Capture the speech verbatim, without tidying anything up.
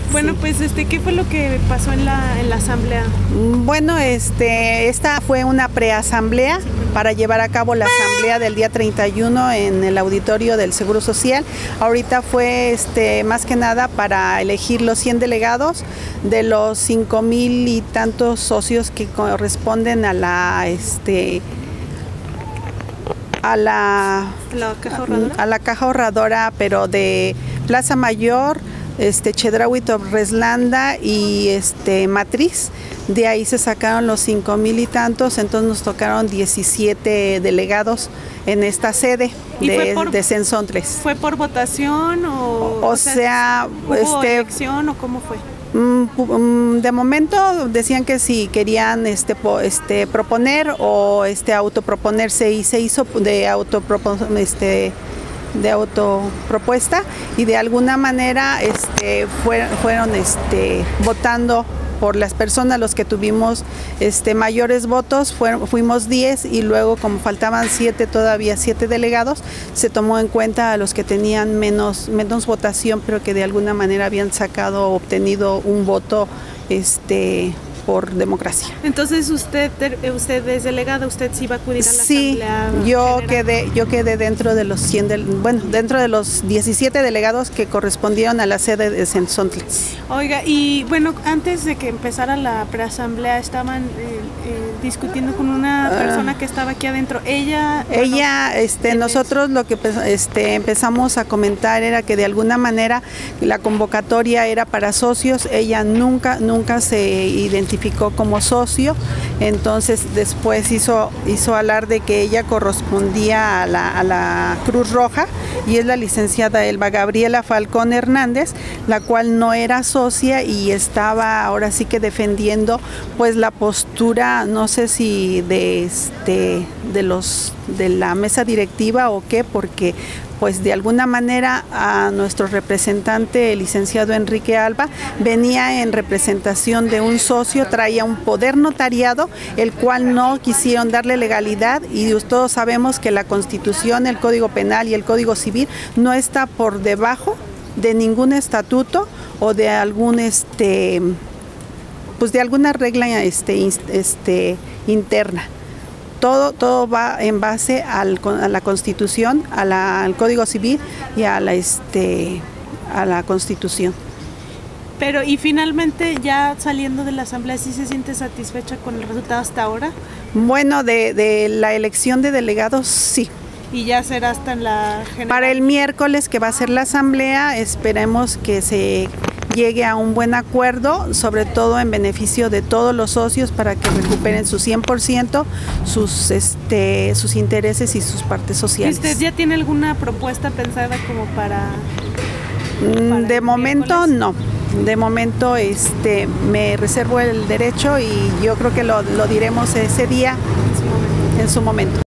Bueno, sí. pues este, ¿qué fue lo que pasó en la, en la asamblea? Bueno, este, esta fue una preasamblea para llevar a cabo la asamblea del día treinta y uno en el auditorio del Seguro Social. Ahorita fue este, más que nada para elegir los cien delegados de los cinco mil y tantos socios que corresponden a la este, a la, ¿La caja ahorradora? a la caja ahorradora, pero de Plaza Mayor, este Chedraui, Torreslanda y este Matriz. De ahí se sacaron los cinco mil y tantos, entonces nos tocaron diecisiete delegados en esta sede de, por, de Censontles. ¿Fue por votación o, o, o sea, sea ¿hubo este, elección o cómo fue? De momento decían que si querían este, este, proponer o este, autoproponerse, y se hizo de autoproposición. Este, de autopropuesta, y de alguna manera este, fueron, fueron este, votando por las personas. Los que tuvimos este, mayores votos fueron, fuimos diez, y luego como faltaban siete, todavía siete delegados, se tomó en cuenta a los que tenían menos, menos votación, pero que de alguna manera habían sacado o obtenido un voto este, por democracia. Entonces usted usted es delegada, usted sí va a acudir a la sí, asamblea. yo general. quedé yo quedé dentro de los cien del, bueno, dentro de los diecisiete delegados que correspondieron a la sede de Censontles. Oiga, y bueno, antes de que empezara la preasamblea estaban eh, eh, discutiendo con una persona uh, que estaba aquí adentro. Ella Ella bueno, este nosotros lo que este empezamos a comentar era que de alguna manera la convocatoria era para socios. Ella nunca nunca se identificó como socio, entonces después hizo, hizo alarde que ella correspondía a la, a la Cruz Roja, y es la licenciada Elba Gabriela Falcón Hernández, la cual no era socia y estaba ahora sí que defendiendo pues la postura, no sé si de, este, de, los, de la mesa directiva o qué, porque pues de alguna manera a nuestro representante, el licenciado Enrique Alba, venía en representación de un socio, traía un poder notariado, el cual no quisieron darle legalidad, y todos sabemos que la Constitución, el Código Penal y el Código Civil no está por debajo de ningún estatuto o de algún este pues de alguna regla este, este interna. Todo, todo va en base al, a la Constitución, a la, al Código Civil y a la, este, a la Constitución. Pero, y finalmente, ya saliendo de la asamblea, ¿sí se siente satisfecha con el resultado hasta ahora? Bueno, de, de la elección de delegados, sí. ¿Y ya será hasta en la general? Para el miércoles, que va a ser la asamblea, esperemos que se llegue a un buen acuerdo, sobre todo en beneficio de todos los socios, para que recuperen su cien por ciento, sus, este, sus intereses y sus partes sociales. ¿Y usted ya tiene alguna propuesta pensada como para...? para de momento miércoles? No, de momento este, me reservo el derecho, y yo creo que lo, lo diremos ese día, en su momento. En su momento.